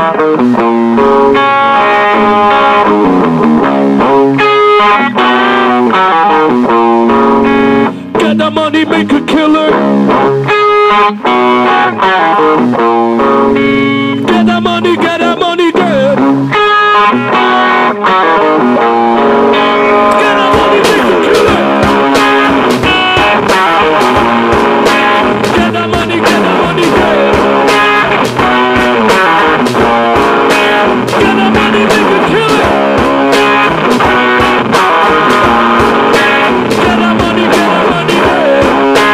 Get the money, make a killer. Get the money, get the money, get. Get the money, make a killer. Get the money, get the money, get. Get the money, make a killer. Get the money, get the money, get.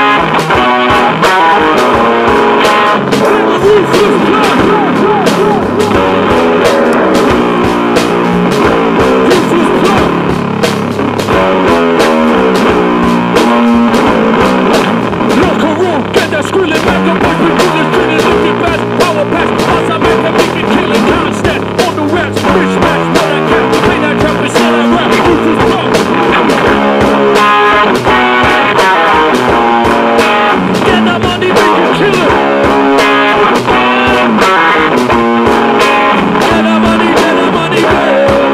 Screaming back up, boys, we do this shit and look at fast. Power pass, once I make them make it killing constant. On the raps, bitch match, what I can. Play that trap and sell that rap, who's this pump? Get that money, make it killer. Get that money, get that money, get.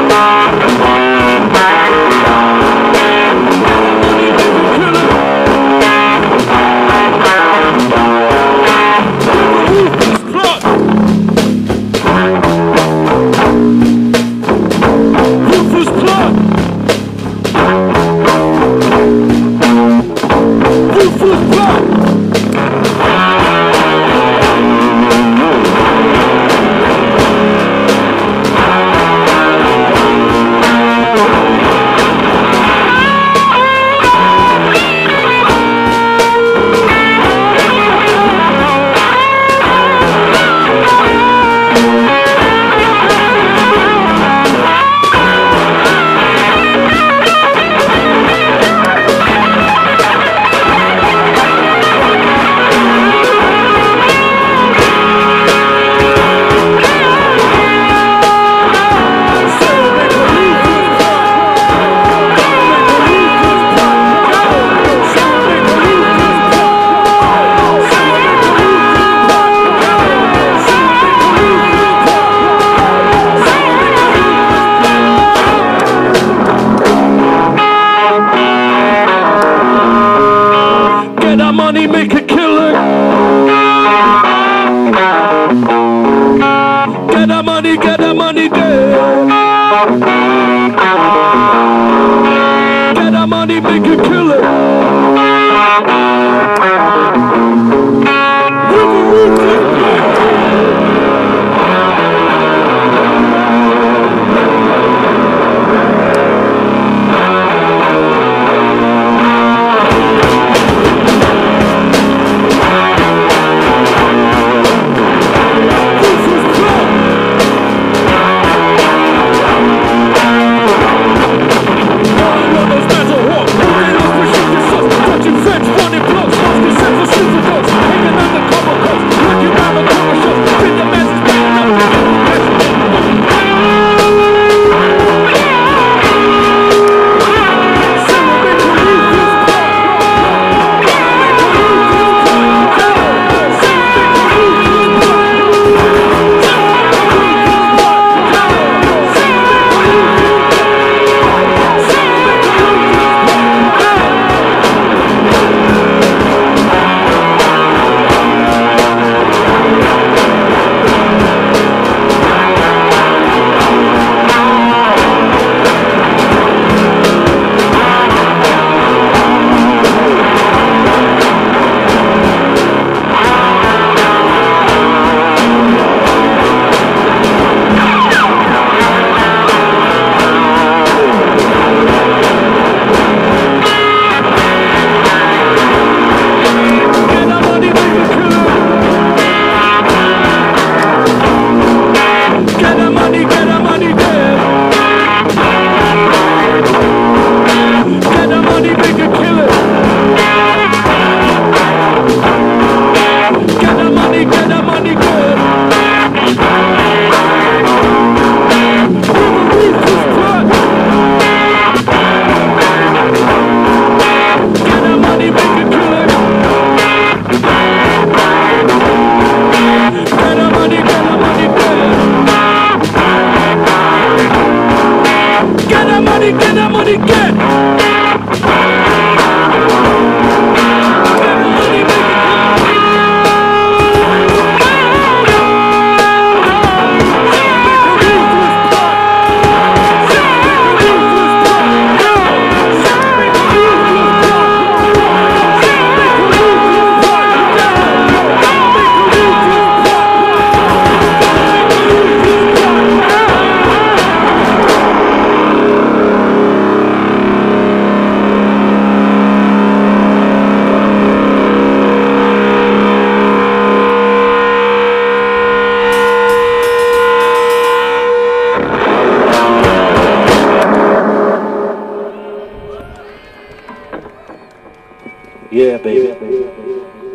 Money make a killer. Get that money, get that money, get. Get that money, make a killer. French, running blocks, lost the sense of money, get that money, get. Yeah, baby.